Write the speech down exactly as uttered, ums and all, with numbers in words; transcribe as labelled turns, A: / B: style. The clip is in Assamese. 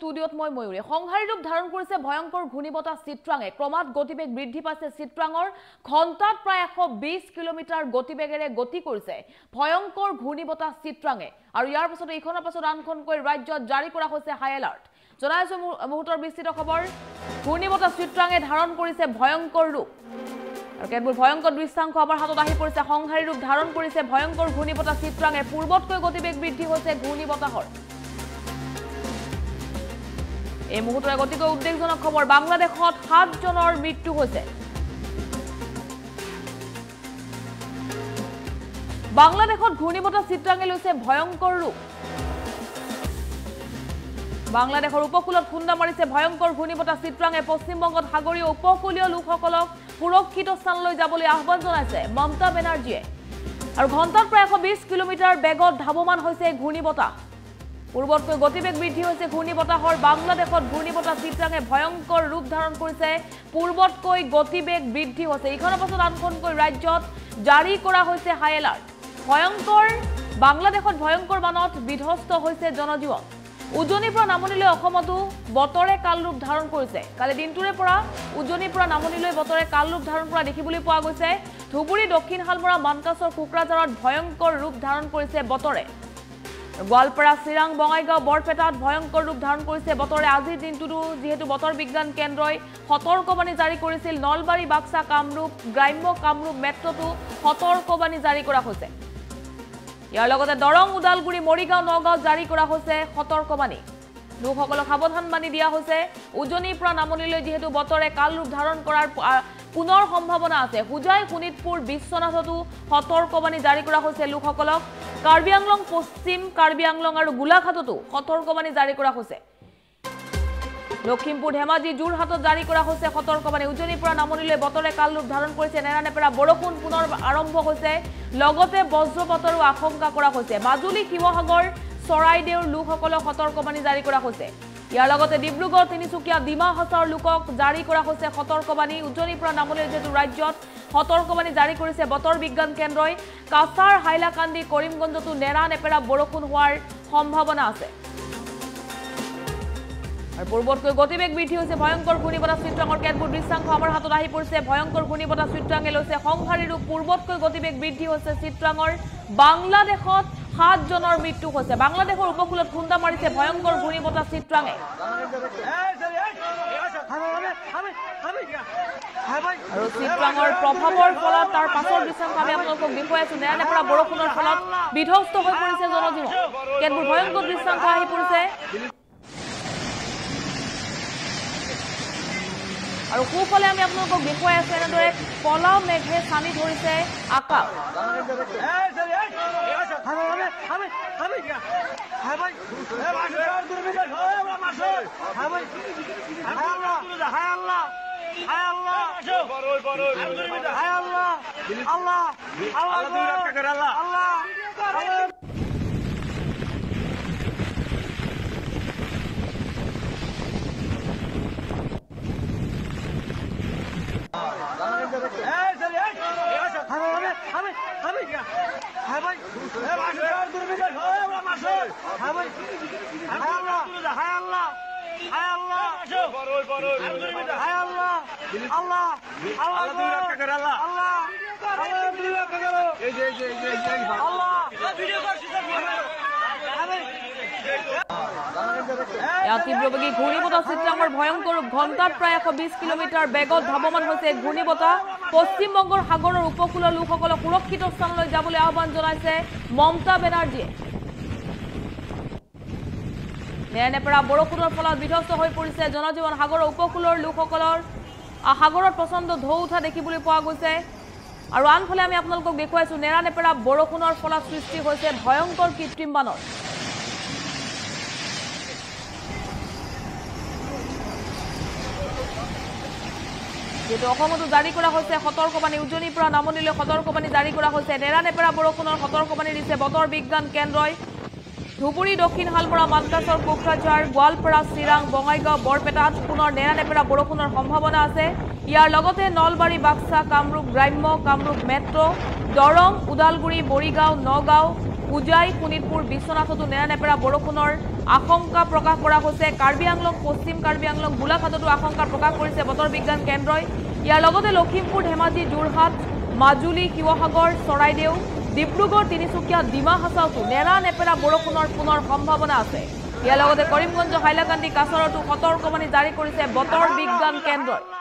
A: ষ্টুডিঅ'ত মই ময়ূৰী সংহাৰী ৰূপ ধাৰণ কৰিছে ভয়ংকৰ ঘূৰ্ণীবতাহ চিত্ৰাঙে ক্ৰমাৎ গতিবেগ বৃদ্ধি পাইছে চিত্ৰাঙৰ ঘণ্টাত প্ৰায় এশ বিশ কিলোমিটাৰ গতিবেগেৰে গতি কৰিছে ভয়ংকৰ ঘূৰ্ণীবতাহ চিত্ৰাঙে আৰু ইয়াৰ পাছত ইখনৰ পাছত আনখনকৈ ৰাজ্যত জাৰি কৰা হৈছে হাই এলাৰ্ট জনাইছো মুহূৰ্তৰ বিস্তৃত খবৰ ঘূৰ্ণীবতাহ চিত্ৰাঙে ধাৰণ কৰিছে ভয়ংকৰ ৰূপ আৰু কেৱল ভয়ংকৰ দৃশ্যাংশ আমাৰ হাতত আহি পৰিছে সংহাৰী ৰূপ ধাৰণ কৰিছে ভয়ংকৰ ঘূৰ্ণীবতাহ চিত্ৰাঙে পূৰ্বতকৈ গতিবেগ বৃদ্ধি হৈছে ঘূৰ্ণীবতাহৰ এই মুহূৰ্তৰ গতিকে উদ্বেগজনক খবৰ বাংলাদেশত সাত জনৰ মৃত্যু হৈছে বাংলাদেশত ঘূৰ্ণীবতাহ চিত্ৰাঙে লৈছে ভয়ংকৰ ৰূপ বাংলাদেশৰ উপকূলত খুন্দা মাৰিছে ভয়ংকৰ ঘূৰ্ণীবতাহ চিত্ৰাঙে পশ্চিমবংগত সাগৰীয় উপকূলীয় লোকসকলক সুৰক্ষিত স্থানলৈ যাবলৈ আহ্বান জনাইছে মমতা বেনাৰ্জীয়ে আৰু ঘণ্টাত প্ৰায় এশ বিশ কিলোমিটাৰ বেগত ধাৱমান হৈছে ঘূৰ্ণীবতাহ পূৰ্বতকৈ গতিবেগ বৃদ্ধি হৈছে ঘূৰ্ণীবতাহৰ বাংলাদেশত ঘূৰ্ণীবতাহ চিত্ৰাঙে ভয়ংকৰ ৰূপ ধাৰণ কৰিছে পূৰ্বতকৈ গতিবেগ বৃদ্ধি হৈছে ইখনৰ পাছত আনখনকৈ ৰাজ্যত জাৰি কৰা হৈছে হাই এলাৰ্ট ভয়ংকৰ বাংলাদেশত ভয়ংকৰ মানত বিধ্বস্ত হৈছে জনজীৱন উজনিৰ পৰা নামনিলৈ অসমতো বতৰে কাল ৰূপ ধাৰণ কৰিছে কালি দিনটোৰে পৰা উজনিৰ পৰা নামনিলৈ বতৰে কাল ৰূপ ধাৰণ কৰা দেখিবলৈ পোৱা গৈছে ধুবুৰী দক্ষিণ হালমৰা মানকাছৰ কোকৰাঝাৰত ভয়ংকৰ ৰূপ ধাৰণ কৰিছে বতৰে গোৱালপাৰা চিৰাং বঙাইগাঁও বৰপেটাত ভয়ংকৰ ৰূপ ধাৰণ কৰিছে বতৰে আজিৰ দিনটোতো যেহেতু বতৰ বিজ্ঞান কেন্দ্ৰই সতৰ্কবাণী জাৰি কৰিছিল নলবাৰী বাক্সা কামৰূপ গ্ৰাম্য কামৰূপ মেট্ৰতো সতৰ্কবাণী জাৰি কৰা হৈছে ইয়াৰ লগতে দৰং উদালগুৰি মৰিগাঁও নগাঁও জাৰি কৰা হৈছে সতৰ্কবাণী লোকসকলক সাৱধানবাণী দিয়া হৈছে উজনিৰ পৰা নামনিলৈ যেহেতু বতৰে কাল ৰূপ ধাৰণ কৰাৰ পুনৰ সম্ভাৱনা আছে হুজাই শোণিতপুৰ বিশ্বনাথতো সতৰ্কবাণী জাৰি কৰা হৈছে লোকসকলক কাৰ্বি আংলং পশ্চিম কাৰ্বি আংলং আৰু গোলাঘাটতো সতৰ্কবাণী জাৰি কৰা হৈছে লখিমপুৰ ধেমাজি যোৰহাটত জাৰি কৰা হৈছে সতৰ্কবাণী উজনিৰ পৰা নামনিলৈ বতৰে কাল ৰূপ ধাৰণ কৰিছে নেৰানেপেৰা বৰষুণ পুনৰ আৰম্ভ হৈছে লগতে বজ্ৰপাতৰো আশংকা কৰা হৈছে মাজুলী শিৱসাগৰ চৰাইদেউৰ লোকসকলক সতৰ্কবাণী জাৰি কৰা হৈছে ইয়াৰ লগতে ডিব্ৰুগড় তিনিচুকীয়া ডিমা হাছাওৰ লোকক জাৰি কৰা হৈছে সতৰ্কবাণী উজনিৰ পৰা নামনিলৈ যেহেতু ৰাজ্যত সতৰ্কবাণী জাৰি কৰিছে বতৰ বিজ্ঞান কেন্দ্ৰই কাছাৰ হাইলাকান্দি কৰিমগঞ্জতো নেৰানেপেৰা বৰষুণ হোৱাৰ সম্ভাৱনা আছে আৰু পূৰ্বতকৈ গতিবেগ বৃদ্ধি হৈছে ভয়ংকৰ ঘূৰ্ণীবতাহ চিত্ৰাঙৰ কেতবোৰ দৃশ্যাংশ আমাৰ হাতত আহি পৰিছে ভয়ংকৰ ঘূৰ্ণীবতাহ চিত্ৰাঙে লৈছে সংহাৰী ৰূপ পূৰ্বতকৈ গতিবেগ বৃদ্ধি হৈছে চিত্ৰাঙৰ বাংলাদেশত সাত জনৰ মৃত্যু হৈছে বাংলাদেশৰ উপকূলত খুন্দা মাৰিছে ভয়ংকৰ ঘূৰ্ণীবতাহ চিত্ৰাঙে আৰু চিত্ৰাঙৰ প্ৰভাৱৰ ফলত তাৰ পাছৰ দৃশ্যাংশ আমি আপোনালোকক দেখুৱাই আছো নেৰানেপেৰা বৰষুণৰ ফলত বিধ্বস্ত হৈ পৰিছে জনজীৱন কেতবোৰ ভয়ংকৰ দৃশ্যাংশ আহি পৰিছে আৰু কোফালে আমি আপোনালোকক দেখুৱাই আছো এনেদৰে কলা মেঘে ছানি ধৰিছে আকাশ তীব্ৰবেগী ঘূৰ্ণীবতাহ চিত্ৰাঙৰ ভয়ংকৰ ঘণ্টাত প্ৰায় এশ বিশ কিলোমিটাৰ বেগত ধাৱমান হৈছে ঘূৰ্ণীবতাহ পশ্চিমবংগৰ সাগৰৰ উপকূলৰ লোকসকলক সুৰক্ষিত স্থানলৈ যাবলৈ আহ্বান জনাইছে মমতা বেনাৰ্জীয়ে নেৰানেপেৰা বৰষুণৰ ফলত বিধ্বস্ত হৈ পৰিছে জনজীৱন সাগৰৰ উপকূলৰ লোকসকলৰ সাগৰত প্ৰচণ্ড ঢৌ উঠা দেখিবলৈ পোৱা গৈছে আৰু আনফালে আমি আপোনালোকক দেখুৱাইছো নেৰানেপেৰা বৰষুণৰ ফলত সৃষ্টি হৈছে ভয়ংকৰ কৃত্ৰিম বানৰ যেহেতু অসমতো জাৰি কৰা হৈছে সতৰ্কবাণী উজনিৰ পৰা নামনিলৈ সতৰ্কবাণী জাৰি কৰা হৈছে নেৰানেপেৰা বৰষুণৰ সতৰ্কবাণী দিছে বতৰ বিজ্ঞান কেন্দ্ৰই ধুবুৰী দক্ষিণ হালমৰা মানকাছৰ কোকৰাঝাৰ গোৱালপাৰা চিৰাং বঙাইগাঁও বৰপেটাত পুনৰ নেৰানেপেৰা বৰষুণৰ সম্ভাৱনা আছে ইয়াৰ লগতে নলবাৰী বাক্সা কামৰূপ গ্ৰাম্য কামৰূপ মেট্ৰ' দৰং উদালগুৰি মৰিগাঁও নগাঁও হোজাই শোণিতপুৰ বিশ্বনাথতো নেৰানেপেৰা বৰষুণৰ আশংকা প্ৰকাশ কৰা হৈছে কাৰ্বি আংলং পশ্চিম কাৰ্বি আংলং গোলাঘাটতো আশংকা প্ৰকাশ কৰিছে বতৰ বিজ্ঞান কেন্দ্ৰই ইয়াৰ লগতে লখিমপুৰ ধেমাজি যোৰহাট মাজুলী শিৱসাগৰ চৰাইদেউ ডিব্ৰুগড় তিনিচুকীয়া ডিমা হাছাওতো নেৰানেপেৰা বৰষুণৰ পুনৰ সম্ভাৱনা আছে ইয়াৰ লগতে কৰিমগঞ্জ হাইলাকান্দি কাছাৰতো সতৰ্কবাণী জাৰি কৰিছে বতৰ বিজ্ঞান কেন্দ্ৰই